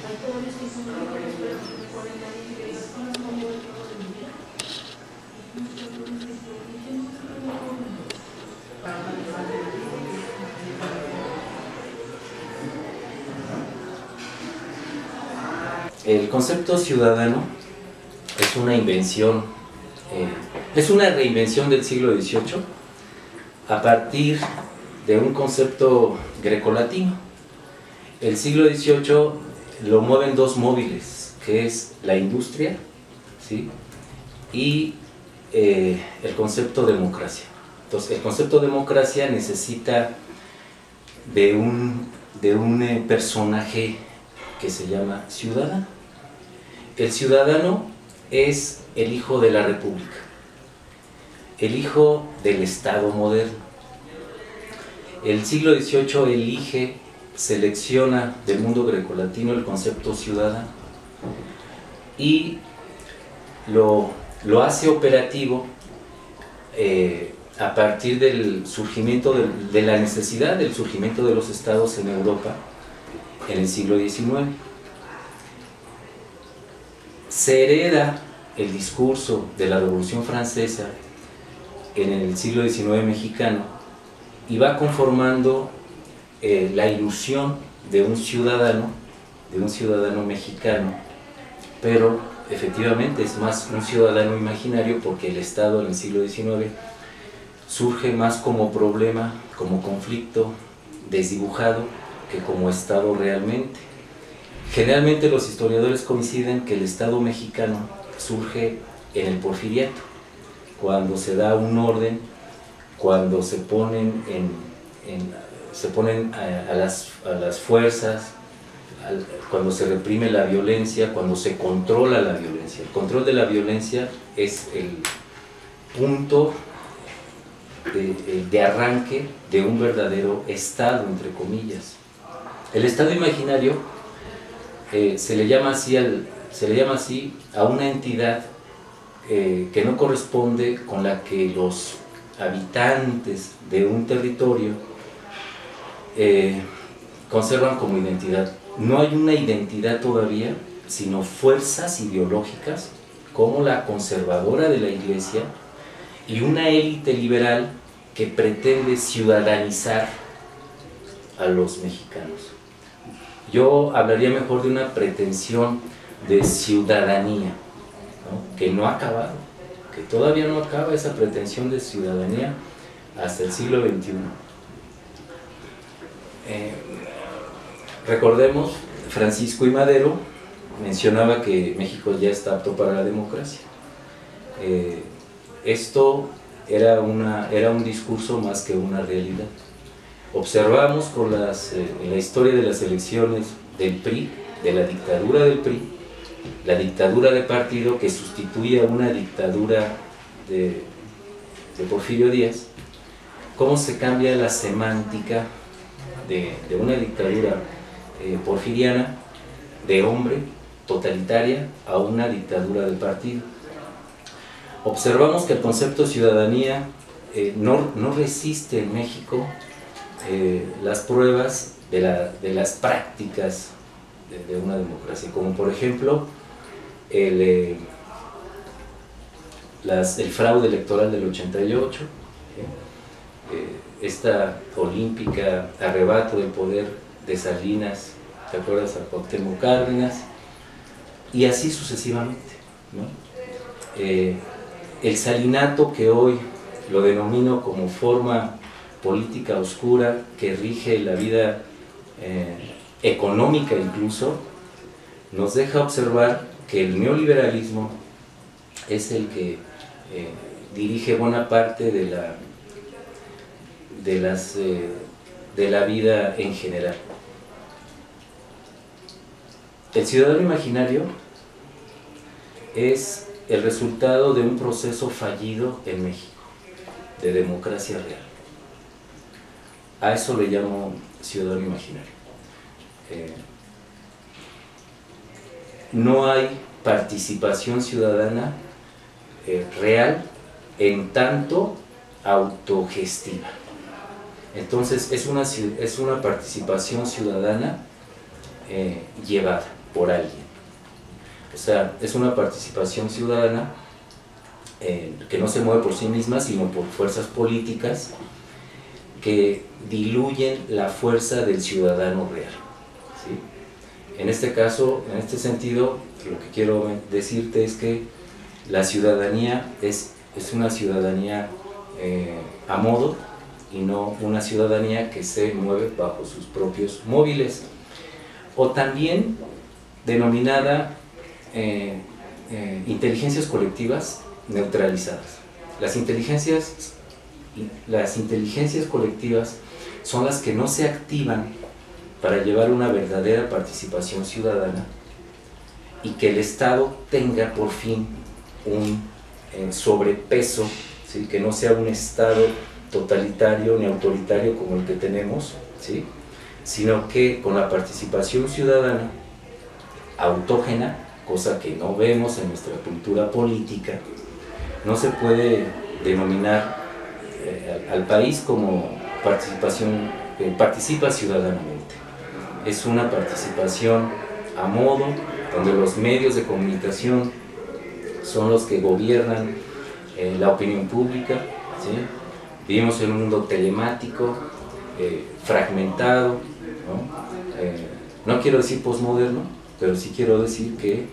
El concepto ciudadano es una invención, es una reinvención del siglo XVIII a partir de un concepto grecolatino. El siglo XVIII lo mueven dos móviles, que es la industria, ¿sí?, y el concepto democracia. Entonces, el concepto democracia necesita de un personaje que se llama ciudadano. El ciudadano es el hijo de la República, el hijo del Estado moderno. El siglo XVIII elige, selecciona del mundo grecolatino el concepto ciudadano y lo hace operativo a partir del surgimiento de la necesidad del surgimiento de los estados en Europa en el siglo XIX. Se hereda el discurso de la Revolución Francesa en el siglo XIX mexicano y va conformando la ilusión de un ciudadano mexicano, pero efectivamente es más un ciudadano imaginario, porque el Estado en el siglo XIX surge más como problema, como conflicto desdibujado, que como Estado realmente. Generalmente los historiadores coinciden que el Estado mexicano surge en el Porfiriato, cuando se da un orden, cuando se ponen a las fuerzas, cuando se reprime la violencia, cuando se controla la violencia. El control de la violencia es el punto de arranque de un verdadero Estado, entre comillas. El Estado imaginario se le llama así a una entidad que no corresponde con la que los habitantes de un territorio conservan como identidad. No hay una identidad todavía, sino fuerzas ideológicas como la conservadora de la Iglesia y una élite liberal que pretende ciudadanizar a los mexicanos. Yo hablaría mejor de una pretensión de ciudadanía, ¿no?, que no ha acabado, que todavía no acaba esa pretensión de ciudadanía hasta el siglo XXI. Recordemos, Francisco I. Madero mencionaba que México ya está apto para la democracia. Esto era un discurso más que una realidad. Observamos en la historia de las elecciones del PRI, de la dictadura del PRI, la dictadura de partido que sustituye a una dictadura de Porfirio Díaz, cómo se cambia la semántica de una dictadura porfiriana, de hombre, totalitaria, a una dictadura del partido. Observamos que el concepto de ciudadanía no resiste en México las pruebas de las prácticas de una democracia, como por ejemplo el fraude electoral del 88, esta olímpica arrebato del poder de Salinas, ¿te acuerdas?, a Cuauhtémoc Cárdenas, y así sucesivamente, ¿no? El salinato, que hoy lo denomino como forma política oscura que rige la vida económica incluso, nos deja observar que el neoliberalismo es el que dirige buena parte de la vida en general. El ciudadano imaginario es el resultado de un proceso fallido en México, de democracia real. A eso le llamo ciudadano imaginario. No hay participación ciudadana real en tanto autogestiva. Entonces es una participación ciudadana llevada. por alguien. O sea, es una participación ciudadana que no se mueve por sí misma, sino por fuerzas políticas que diluyen la fuerza del ciudadano real, ¿sí? En este caso, en este sentido, lo que quiero decirte es que la ciudadanía es una ciudadanía a modo y no una ciudadanía que se mueve bajo sus propios móviles, o también denominada inteligencias colectivas neutralizadas. Las inteligencias colectivas son las que no se activan para llevar una verdadera participación ciudadana y que el Estado tenga por fin un sobrepeso, ¿sí? Que no sea un Estado totalitario ni autoritario como el que tenemos, ¿sí? Sino que con la participación ciudadana autógena, cosa que no vemos en nuestra cultura política, no se puede denominar al país como participación, participa ciudadanamente. Es una participación a modo, donde los medios de comunicación son los que gobiernan la opinión pública, ¿sí? Vivimos en un mundo telemático, fragmentado, ¿no? No quiero decir posmoderno, pero sí quiero decir que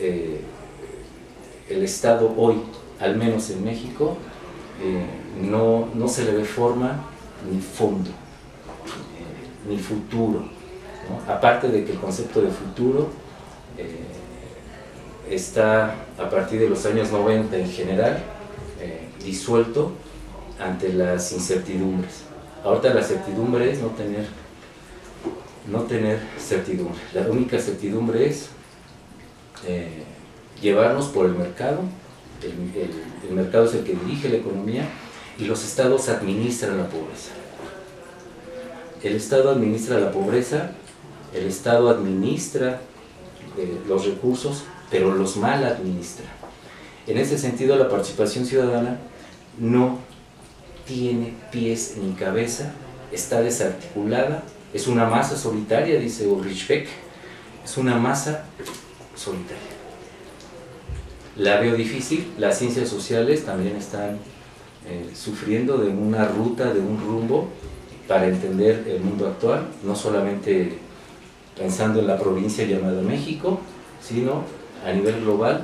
el Estado hoy, al menos en México, no se le ve forma ni fondo, ni futuro, ¿no? Aparte de que el concepto de futuro está a partir de los años 90 en general disuelto ante las incertidumbres. Ahorita la certidumbre es no tener certidumbre. La única certidumbre es llevarnos por el mercado. El mercado es el que dirige la economía y los estados administran la pobreza. El Estado administra la pobreza, el Estado administra los recursos, pero los mal administra. En ese sentido, la participación ciudadana no tiene pies ni cabeza, está desarticulada, es una masa solitaria, dice Ulrich Beck, es una masa solitaria. La veo difícil, las ciencias sociales también están sufriendo de una ruta, de un rumbo para entender el mundo actual, no solamente pensando en la provincia llamada México, sino a nivel global.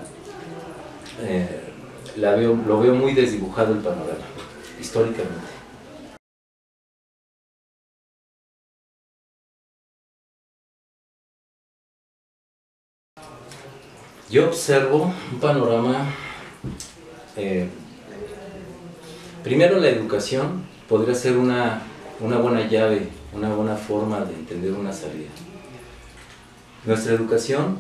Lo veo muy desdibujado el panorama, históricamente. Yo observo un panorama, primero la educación podría ser una buena llave, una buena forma de entender una salida. Nuestra educación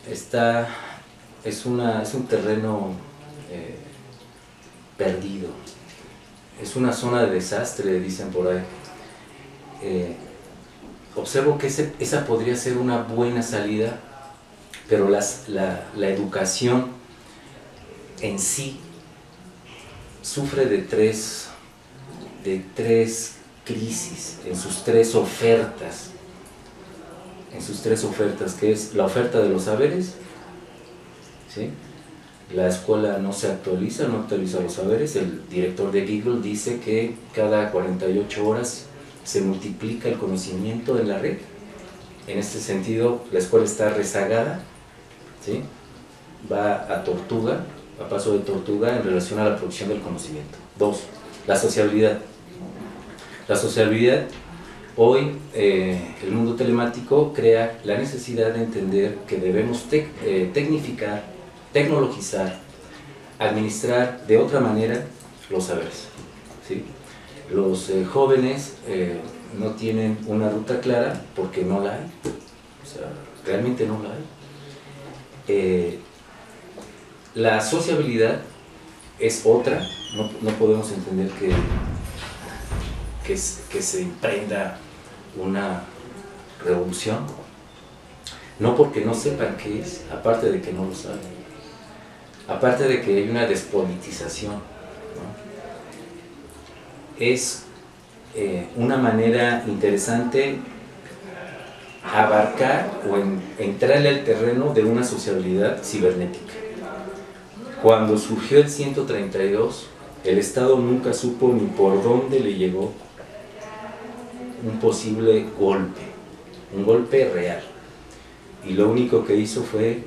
es un terreno perdido, es una zona de desastre, dicen por ahí. Observo que esa podría ser una buena salida, pero la educación en sí sufre de tres crisis en sus tres ofertas, que es la oferta de los saberes, ¿sí? La escuela no se actualiza, no actualiza los saberes. El director de Google dice que cada 48 horas se multiplica el conocimiento en la red. En este sentido, la escuela está rezagada, ¿sí? Va a tortuga, a paso de tortuga en relación a la producción del conocimiento. 2. La sociabilidad. La sociabilidad, hoy el mundo telemático crea la necesidad de entender que debemos tecnificar, tecnologizar, administrar de otra manera los saberes, ¿sí? Los jóvenes no tienen una ruta clara porque no la hay, o sea, realmente no la hay. La sociabilidad es otra, no podemos entender que se emprenda una revolución, no porque no sepan qué es, aparte de que no lo saben, aparte de que hay una despolitización, ¿no? Es una manera interesante abarcar o entrarle al terreno de una sociabilidad cibernética. Cuando surgió el 132, el Estado nunca supo ni por dónde le llegó un posible golpe, un golpe real. Y lo único que hizo fue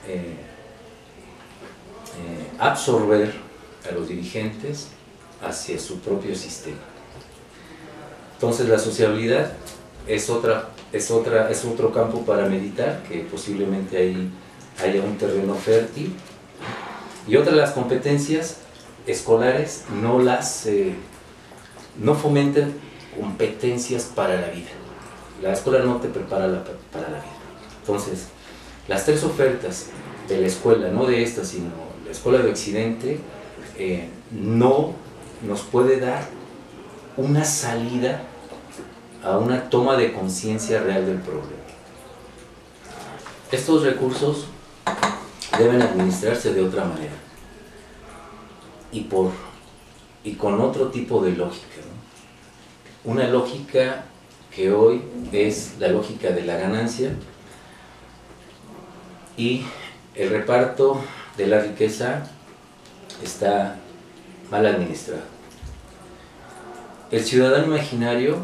absorber a los dirigentes hacia su propio sistema. Entonces la sociabilidad es otro campo para meditar, que posiblemente ahí haya un terreno fértil. Y otra de las competencias escolares no fomentan competencias para la vida. La escuela no te prepara para la vida. Entonces, las tres ofertas de la escuela, no de esta, sino la escuela de Occidente, no nos puede dar una salida a una toma de conciencia real del problema. Estos recursos deben administrarse de otra manera y con otro tipo de lógica, ¿no? Una lógica que hoy es la lógica de la ganancia y el reparto de la riqueza está mal administrado. El ciudadano imaginario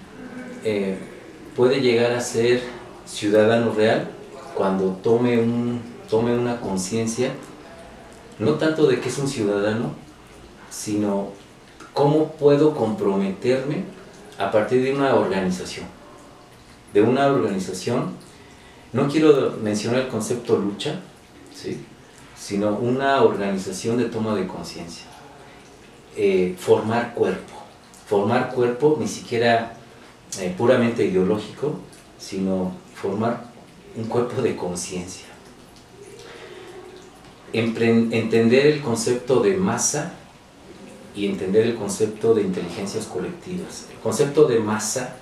puede llegar a ser ciudadano real cuando tome una conciencia, no tanto de que es un ciudadano, sino cómo puedo comprometerme a partir de una organización. De una organización, no quiero mencionar el concepto lucha, ¿sí?, sino una organización de toma de conciencia. Formar cuerpo, ni siquiera puramente ideológico, sino formar un cuerpo de conciencia. Entender el concepto de masa y entender el concepto de inteligencias colectivas. El concepto de masa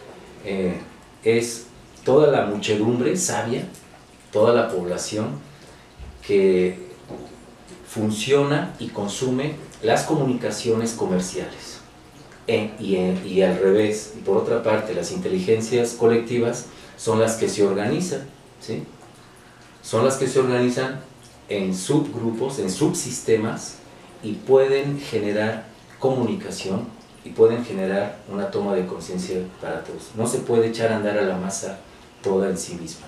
es toda la muchedumbre sabia, toda la población que funciona y consume las comunicaciones comerciales. Y al revés, por otra parte, las inteligencias colectivas son las que se organizan, ¿sí? Son las que se organizan en subgrupos, en subsistemas, y pueden generar comunicación y pueden generar una toma de conciencia para todos. No se puede echar a andar a la masa toda en sí misma.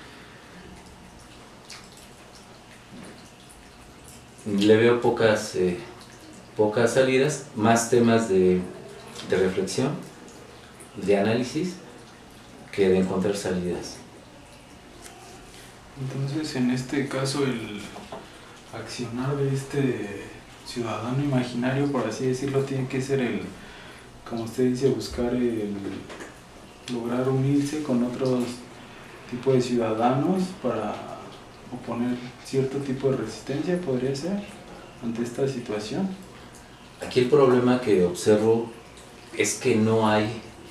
Le veo pocas salidas, más temas de reflexión, de análisis, que de encontrar salidas. Entonces, en este caso, el accionar de este ciudadano imaginario, por así decirlo, tiene que ser como usted dice, buscar lograr unirse con otros tipos de ciudadanos para oponer cierto tipo de resistencia, podría ser, ante esta situación. Aquí el problema que observo es que no hay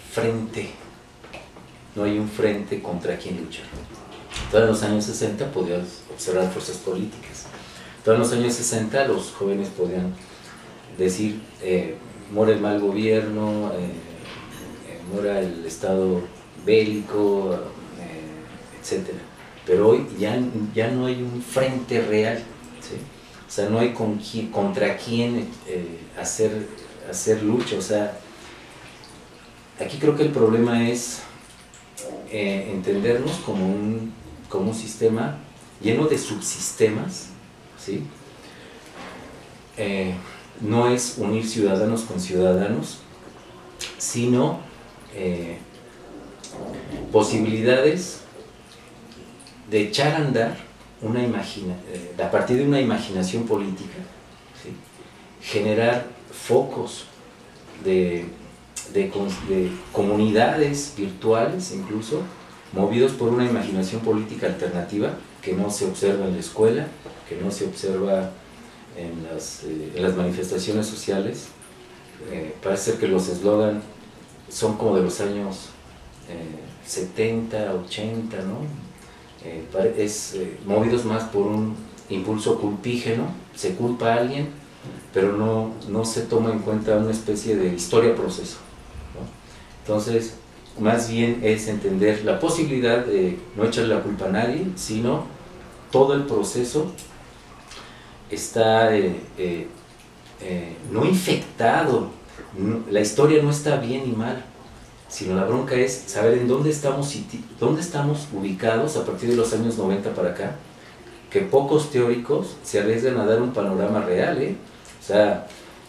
un frente contra quien luchar. Todos los años 60 podías observar fuerzas políticas. Todos los años 60 los jóvenes podían decir, muere el mal gobierno, muera el estado bélico, etc. Pero hoy ya no hay un frente real, ¿sí? O sea, no hay contra quién hacer lucha. O sea, aquí creo que el problema es entendernos como un sistema lleno de subsistemas, ¿sí? No es unir ciudadanos con ciudadanos, sino posibilidades de echar a andar a partir de una imaginación política, ¿sí? Generar focos de comunidades virtuales, incluso movidos por una imaginación política alternativa que no se observa en la escuela, que no se observa en las manifestaciones sociales. Parece ser que los eslogan son como de los años 70, 80, ¿no? Movidos más por un impulso culpígeno, se culpa a alguien, pero no se toma en cuenta una especie de historia-proceso, ¿no? Entonces, más bien es entender la posibilidad de no echarle la culpa a nadie, sino todo el proceso está no infectado, la historia no está bien ni mal, sino la bronca es saber en dónde estamos ubicados a partir de los años 90 para acá, que pocos teóricos se arriesgan a dar un panorama real, O sea,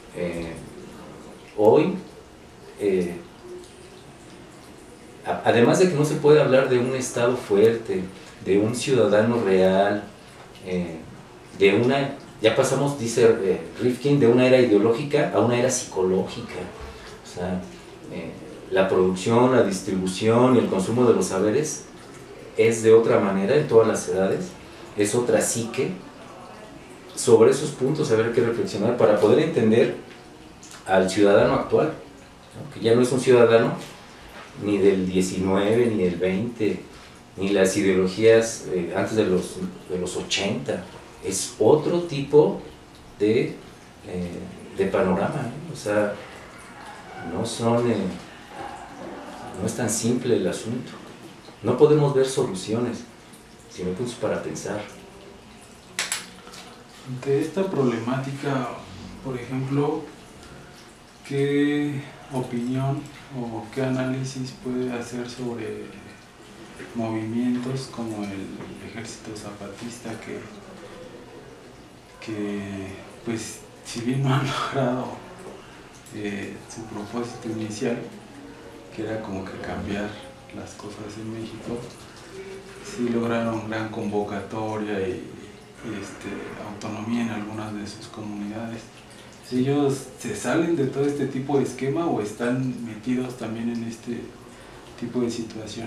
hoy, además de que no se puede hablar de un Estado fuerte, de un ciudadano real, ya pasamos, dice Rifkin, de una era ideológica a una era psicológica. O sea, la producción, la distribución y el consumo de los saberes es de otra manera en todas las edades, es otra psique. Sobre esos puntos habrá que reflexionar para poder entender al ciudadano actual, ¿no? Que ya no es un ciudadano ni del 19, ni del 20, ni las ideologías antes de los 80, es otro tipo de panorama, O sea, no es tan simple el asunto, no podemos ver soluciones, sino puntos para pensar. Ante esta problemática, por ejemplo, ¿qué opinión o qué análisis puede hacer sobre movimientos como el Ejército Zapatista que pues si bien no han logrado su propósito inicial, que era como que cambiar las cosas en México, sí lograron gran convocatoria y autonomía en algunas de sus comunidades? Si ellos se salen de todo este tipo de esquema o están metidos también en este tipo de situación.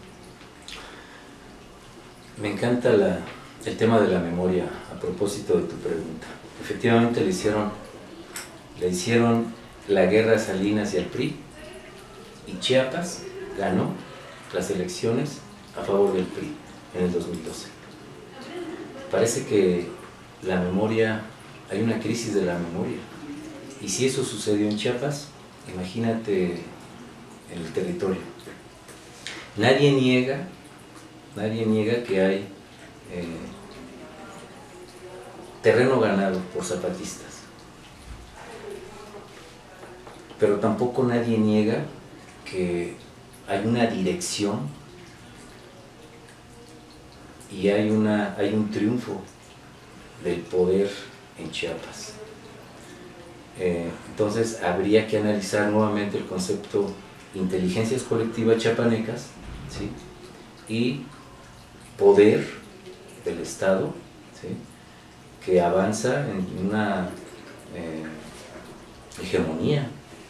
Me encanta el tema de la memoria a propósito de tu pregunta. Efectivamente le hicieron la guerra a Salinas y al PRI, y Chiapas ganó las elecciones a favor del PRI en el 2012. Parece que la memoria, hay una crisis de la memoria, y si eso sucedió en Chiapas, imagínate en el territorio. Nadie niega que hay terreno ganado por zapatistas, pero tampoco nadie niega que hay una dirección y hay un triunfo del poder en Chiapas. Entonces habría que analizar nuevamente el concepto inteligencias colectivas chiapanecas, ¿sí? Y poder del Estado, ¿sí? Que avanza en una hegemonía,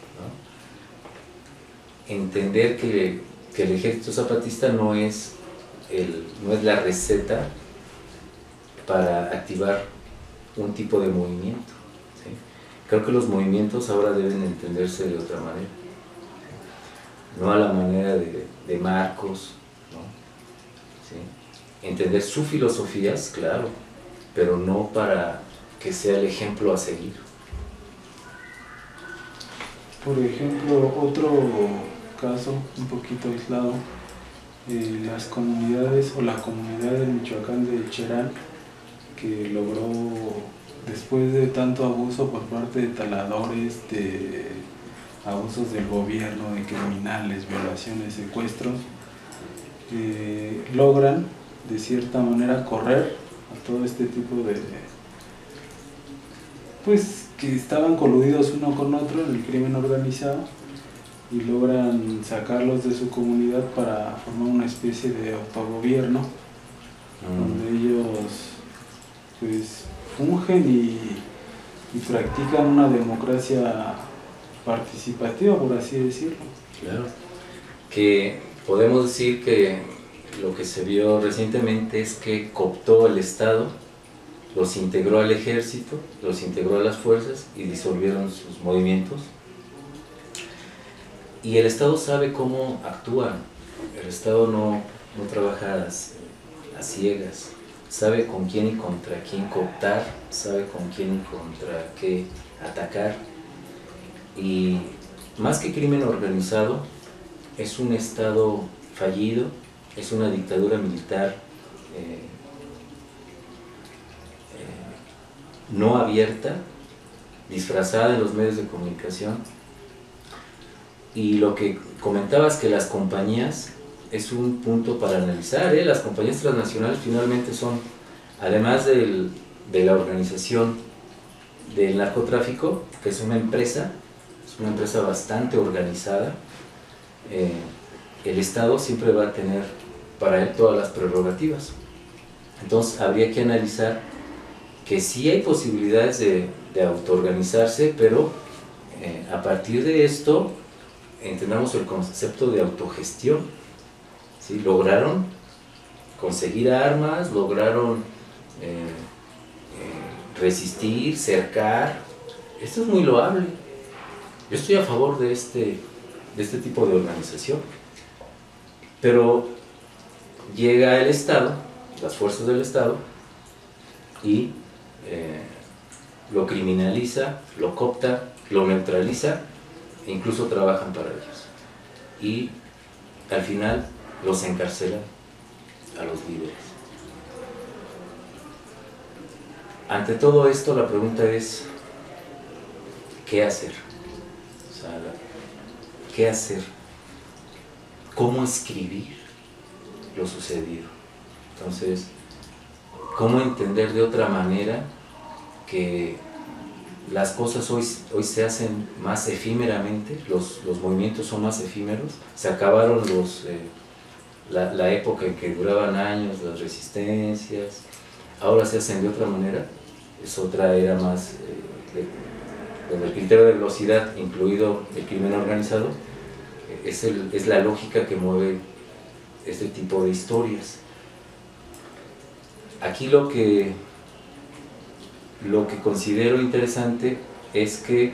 ¿no? Entender que el ejército zapatista no es la receta para activar un tipo de movimiento, ¿sí? Creo que los movimientos ahora deben entenderse de otra manera, ¿sí? No a la manera de Marcos, ¿no? ¿Sí? Entender sus filosofías, claro, pero no para que sea el ejemplo a seguir. Por ejemplo, otro caso un poquito aislado, las comunidades o la comunidad de Michoacán de Cherán, que logró, después de tanto abuso por parte de taladores, de abusos del gobierno, de criminales, violaciones, secuestros, logran de cierta manera correr a todo este tipo de, pues que estaban coludidos uno con otro en el crimen organizado, y logran sacarlos de su comunidad para formar una especie de autogobierno, donde ellos pues fungen y practican una democracia participativa, por así decirlo. Claro, que podemos decir que lo que se vio recientemente es que cooptó el Estado, los integró al ejército, los integró a las fuerzas y disolvieron sus movimientos. Y el Estado sabe cómo actúa, el Estado no trabaja a ciegas, sabe con quién y contra quién cooptar, sabe con quién y contra qué atacar. Y más que crimen organizado, es un Estado fallido, es una dictadura militar no abierta, disfrazada en los medios de comunicación. Y lo que comentabas, que las compañías, es un punto para analizar, ¿eh? Las compañías transnacionales finalmente son, además de la organización del narcotráfico, que es una empresa bastante organizada, el Estado siempre va a tener para él todas las prerrogativas. Entonces habría que analizar que sí hay posibilidades de autoorganizarse, pero a partir de esto entendamos el concepto de autogestión, ¿sí? Lograron conseguir armas, lograron resistir, cercar. Esto es muy loable. Yo estoy a favor de este tipo de organización. Pero llega el Estado, las fuerzas del Estado, y lo criminaliza, lo coopta, lo neutraliza, e incluso trabajan para ellos. Y al final los encarcelan a los líderes. Ante todo esto, la pregunta es, ¿qué hacer? O sea, ¿qué hacer? ¿Cómo escribir lo sucedido? Entonces, ¿cómo entender de otra manera que las cosas hoy se hacen más efímeramente, los movimientos son más efímeros? Se acabaron la época en que duraban años las resistencias, ahora se hacen de otra manera, es otra era más, con el criterio de velocidad, incluido el crimen organizado, es la lógica que mueve este tipo de historias. Aquí lo que considero interesante es que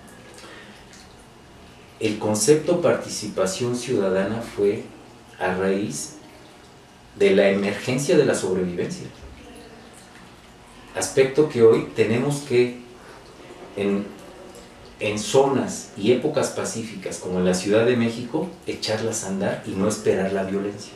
el concepto participación ciudadana fue a raíz de la emergencia de la sobrevivencia. Aspecto que hoy tenemos que, en zonas y épocas pacíficas como en la Ciudad de México, echarlas a andar y no esperar la violencia.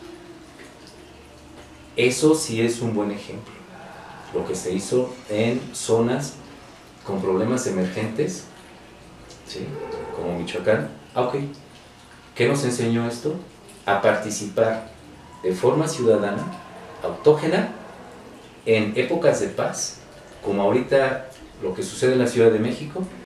Eso sí es un buen ejemplo. Lo que se hizo en zonas con problemas emergentes, ¿sí? Como Michoacán. Ok, ¿qué nos enseñó esto? A participar de forma ciudadana, autógena, en épocas de paz, como ahorita lo que sucede en la Ciudad de México,